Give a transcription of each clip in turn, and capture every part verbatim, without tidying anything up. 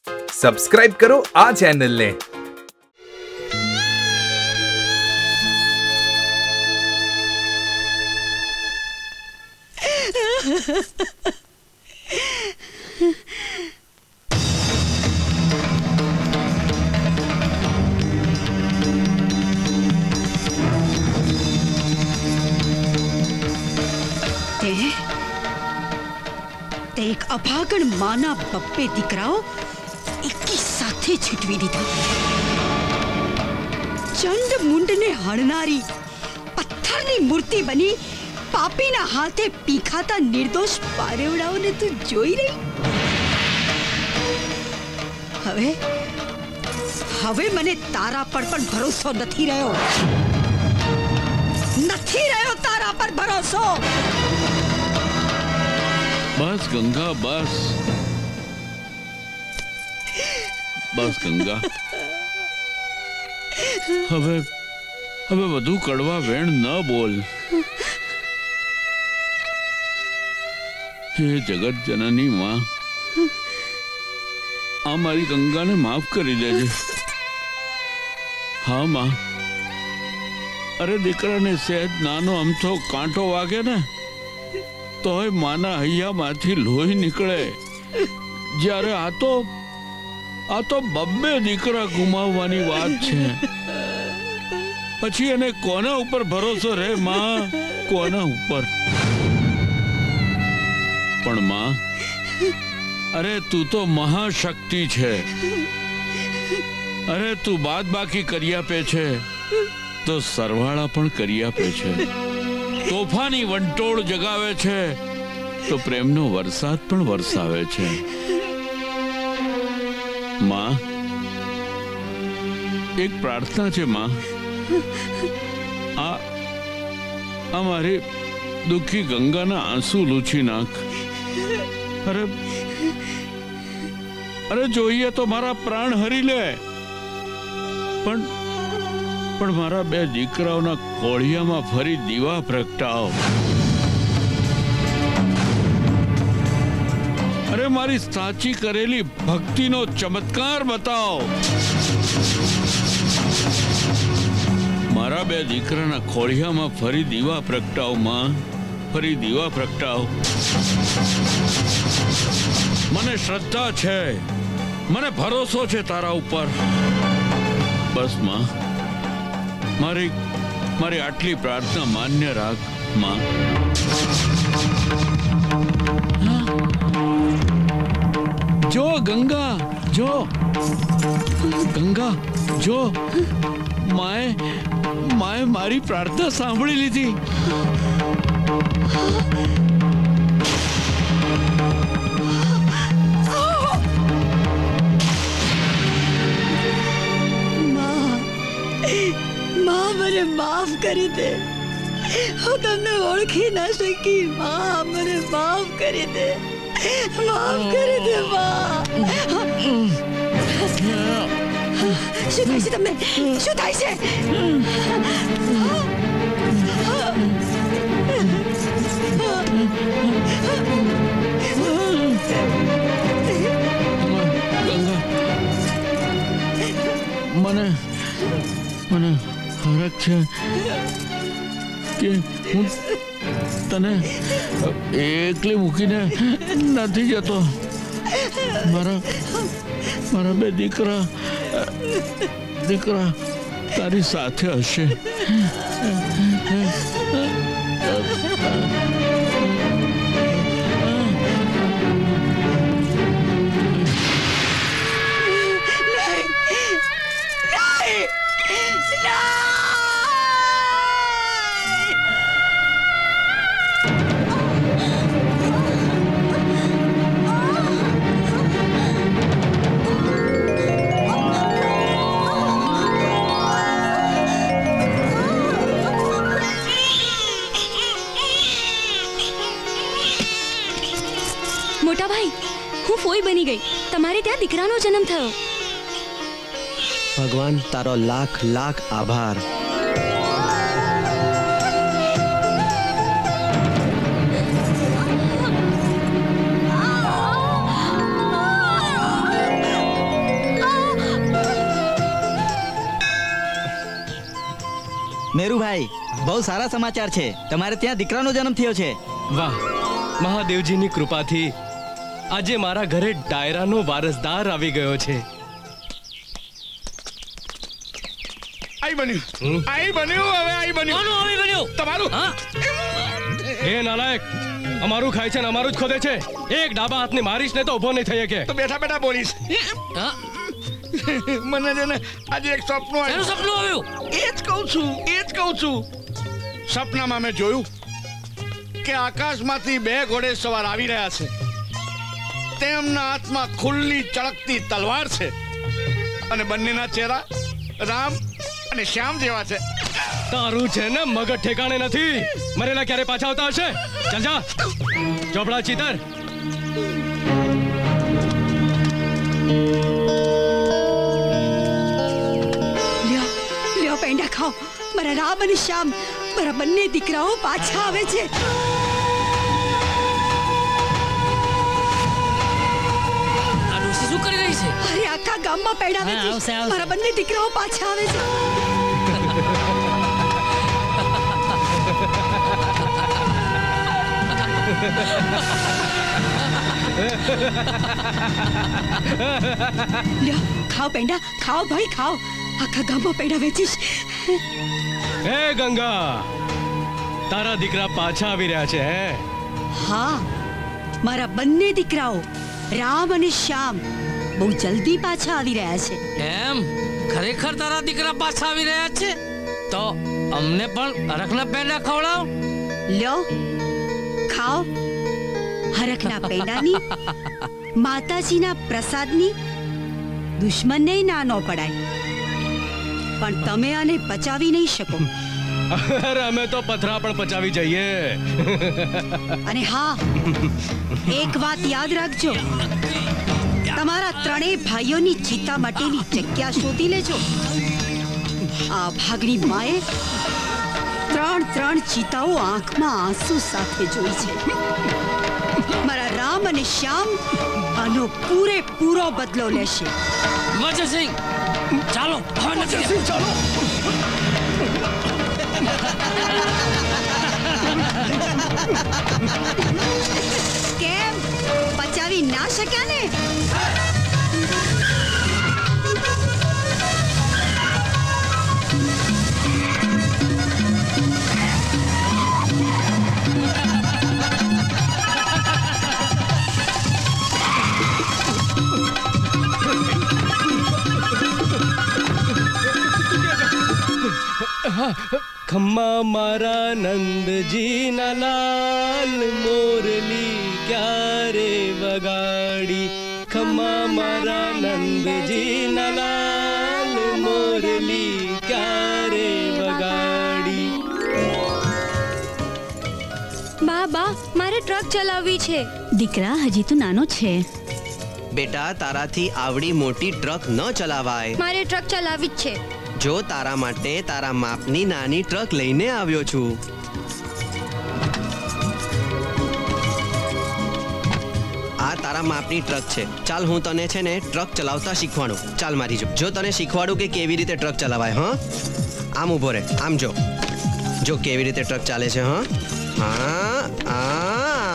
Subscribe કરો આ ચેનલને. એક અભાગણ માના બબ્બે દીકરાઓ એકી સાથે છૂટવી દીધા. ચંડ મુંડને હણનારી પથ્થરની મૂર્તિ બની પાપીના હાથે પીખાતા નિર્દોષ પારેવડાઓને તું જોઈ રહી. હવે હવે મને તારા પર પણ ભરોસો નથી રહ્યો. નથી રહ્યો તારા પર ભરોસો. બસ ગંગા, બસ બસ ગંગા. હવે હવે વધુ કડવા વેણ ન બોલ. હે જગત જનની માં, આ મારી ગંગાને માફ કરી દેજે. હા માં, અરે દીકરાને સહેજ નાનો અમથો કાંટો વાગે ને તોય માના હૈયામાંથી લોહી નીકળે. જ્યારે આ તો આ તો બબ્બે દીકરા ગુમાવવાની વાત છે. પછી એને કોના ઉપર ભરોસો રહે માં? કોના ઉપર? પણ માં, અરે તું તો મહાશક્તિ છે. અરે તું બાદ બાકી કરી આપે છે તો સરવાળા પણ કરી આપે છે. તોફાની વંટોળ જગાવે છે તો પ્રેમનો વરસાદ પણ વરસાવે છે. માં, એક પ્રાર્થના છે માં. આ આ મારી દુઃખી ગંગાના આંસુ લૂછી નાખ. અરે અરે જોઈએ તો મારા પ્રાણ હરી લે, પણ પણ મારા બે દીકરાઓના કોળિયામાં ફરી દીવા પ્રગટાવ. અરે મારી સાચી કરેલી ભક્તિનો ચમત્કાર બતાવ. મારા બે દીકરાના કોળિયામાં ફરી દીવા પ્રગટાવ માં, ફરી દીવા પ્રગટાવ. મને શ્રદ્ધા છે, મને ભરોસો છે તારા ઉપર. બસ માં, મારી મારી આટલી પ્રાર્થના માન્ય રાખ માં. જો ગંગા, જો ગંગા, જો માએ માએ મારી પ્રાર્થના સાંભળી લીધી. મને માફ કરી દે. હું તમને ઓળખી ના શકી. માં, મને માફ કરી દે. માફ કરી દે માં. શું થાય છે તમને? શું થાય છે? મને મને ફરક છે કે હું તને એકલી મૂકીને નથી જતો. મારા મારા બે દીકરા દીકરા તારી સાથે હશે. મોટા ભાઈ, હું ફોઈ બની ગઈ. તમારે ત્યાં દીકરાનો જન્મ થયો. ભગવાન તારો લાખ લાખ આભાર. મેરુભાઈ, બહુ સારા સમાચાર છે. તમારે ત્યાં દીકરાનો જન્મ થયો છે. વાહ, મહાદેવજીની કૃપાથી આજે મારા ઘરે ડાયરાનો વારસદાર આવી ગયો છે. આઈ બન્યું, આઈ બન્યું, હવે આઈ બન્યું. કોનું આવી બન્યું? તમારું. એ નાલાયક, અમારું ખાય છે ને અમારું જ ખોદે છે. એક ડાબા હાથની મારીશ ને તો ઉભો નહીં થઈ શકે. તો બેઠા બેઠા બોલીશ. મને છે ને આજે એક સપનું આવ્યું. સપનું આવ્યું? એ જ કહું છું, એ જ કહું છું. સપનામાં મેં જોયું કે આકાશમાંથી બે ઘોડે સવાર આવી રહ્યા છે. તેમના હાથમાં ખુલ્લી ચળકતી તલવાર છે અને બંનેના ચહેરા રામ અને શ્યામ જેવા છે. તારું છે ને મગજ ઠેકાણે નથી. મરેલા ક્યારે પાછા આવતા હશે? ચાલ જા ચોપડા ચીતર. લ્યો લ્યો પેંડા ખાઓ. મારા રામ અને શ્યામ, મારા બંને દીકરાઓ પાછા આવે છે. શું કરી રહી છે? અરે આખા ગામમાં પેંડા વેચી. મારા બંને દીકરાઓ પાછા આવે છે. લ્યો ખાઓ પેંડા, ખાઓ ભાઈ ખાઓ. આખા ગામમાં પેંડા વેચીશ. હે ગંગા, તારા દીકરા પાછા આવી રહ્યા છે હે? હા, મારા બંને દીકરાઓ રામ અને શ્યામ બહુ જલ્દી પાછા આવી રહ્યા છે. એમ? ખરેખર તારા દીકરા પાછા આવી રહ્યા છે? તો અમને પણ હરખના પેંડા ખવડાવ. લ્યો ખાઓ. હરખના પેંડાની, માતાજીના પ્રસાદની દુશ્મનને ના ન પડાય. પણ તમે આને પચાવી નહીં શકો. અરે અમે તો પથરા પણ પચાવી જઈએ. અને હા, એક વાત યાદ રાખજો. તમારા ત્રણેય ભાઈઓની ચિતા માટેની જગ્યા શોધી લેજો. આ ભાગની માએ ત્રણ ત્રણ ચિતાઓ આંખમાં આંસુ સાથે જોઈ છે. મારા રામ અને શ્યામ આનો પૂરેપૂરો બદલો લેશે. વજયસિંહ, ચાલો હવે નથી. ચાલો. કેમ પચાવી ના શક્યા ને? ખમ્મા મારા નંદજી ના લાલ, મોરલી ક્યારે વગાડી. ખમ્મા મારા નંદજી ના લાલ, મોરલી ક્યારે વગાડી. બા બા, મારે ટ્રક ચલાવવી છે. દીકરા, હજી તો નાનો છે. બેટા, તારાથી આવડી મોટી ટ્રક ન ચલાવાય. મારે ટ્રક ચલાવવી જ છે. જો તારા માટે તારા માપની નાની ટ્રક લઈને આવ્યો છું. આ તારા માપની ટ્રક છે. ચાલ હું તને છે ને ટ્રક ચલાવતા શીખવાડું. ચાલ મારી જો જો તને શીખવાડું કે કેવી રીતે ટ્રક ચલાવાય. હા, આમ ઊભો રહે. આમ જો જો કેવી રીતે ટ્રક ચાલે છે. હા હા આ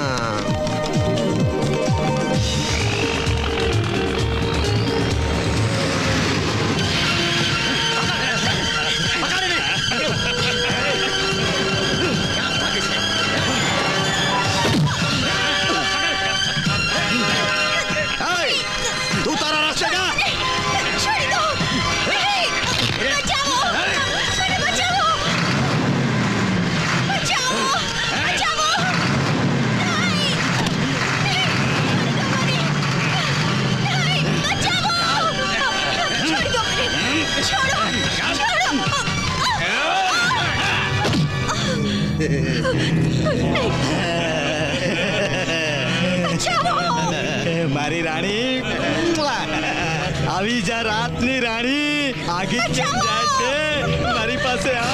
મારી રાણી, આવી જા રાતની રાણી. આગી કેમ જાય છે? મારી પાસે આ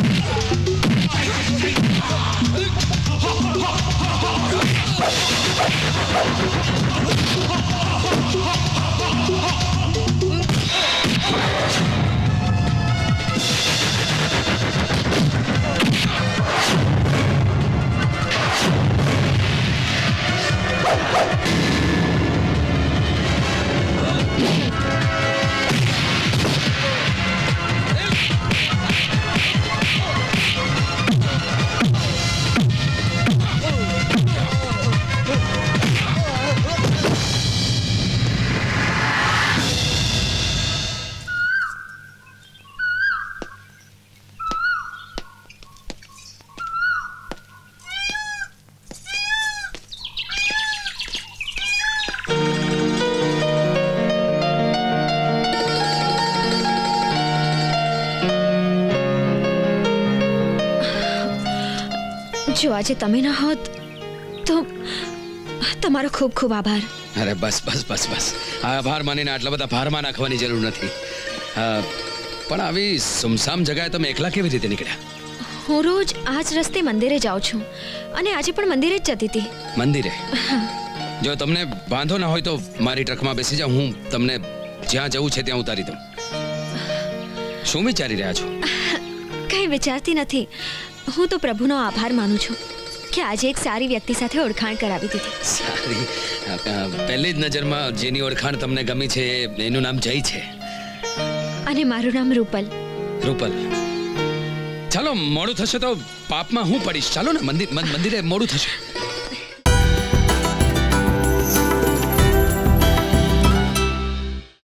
જો આજે તમે ના હોત તો તમારો ખૂબ ખૂબ આભાર. અરે બસ બસ બસ બસ આ આભાર માનીને આટલા બધા ભારમાં નાખવાની જરૂર નથી. પણ આવી સુમસામ જગ્યાએ તમે એકલા કેવી રીતે નીકળ્યા? હું રોજ આ જ રસ્તે મંદિરે જાઉં છું અને આજે પણ મંદિરે જ જતી હતી. મંદિરે? જો તમને વાંધો ના હોય તો મારી ટ્રકમાં બેસી જાઓ, હું તમને જ્યાં જવું છે ત્યાં ઉતારી દઉં. શું વિચારી રહ્યા છો? કંઈ વિચારતી નથી. હું તો પ્રભુનો આભાર માનું છું કે આજે એક સારી વ્યક્તિ સાથે ઓળખાણ કરાવી દીધી. સારી? પહેલી જ નજરમાં જેની ઓળખાણ તમને ગમી છે એનું નામ જય છે. અને મારું નામ રૂપલ. રૂપલ, ચાલો મોડું થશે તો પાપમાં હું પડીશ. ચાલો ને મંદિર મંદિરે મોડું થશે.